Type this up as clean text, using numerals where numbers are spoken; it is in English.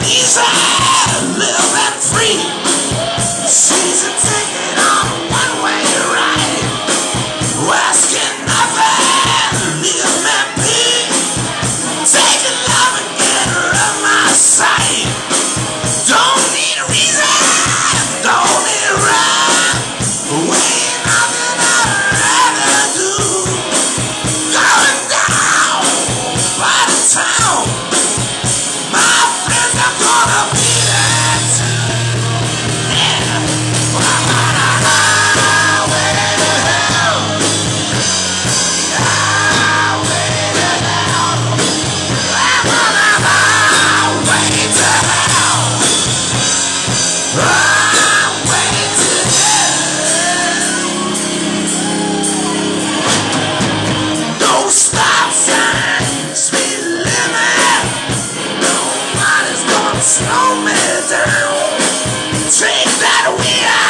easy, live and free. Season ticket on a one-way ride. Asking nothing, leave me be. Take a love and get her out of my sight. Don't need a reason, don't need a rhyme. Ain't nothing I'd rather do. Going down by the town. My friends are gonna be there too. Yeah. I'm on a highway to hell. Highway to hell. I'm on a highway to hell. Highway to hell. No stop sign, speed limit. Nobody's gonna slow me down. Take that wheel.